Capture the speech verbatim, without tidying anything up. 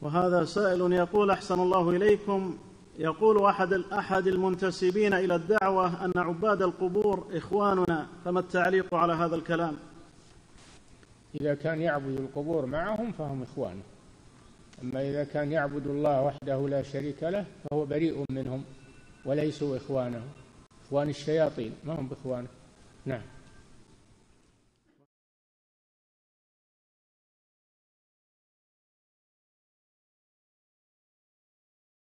وهذا سائل يقول: أحسن الله إليكم، يقول أحد أحد المنتسبين إلى الدعوة أن عباد القبور إخواننا، فما التعليق على هذا الكلام؟ إذا كان يعبد القبور معهم فهم إخوانه، أما إذا كان يعبد الله وحده لا شريك له فهو بريء منهم وليسوا إخوانه، إخوان الشياطين ما هم بإخوانه. نعم.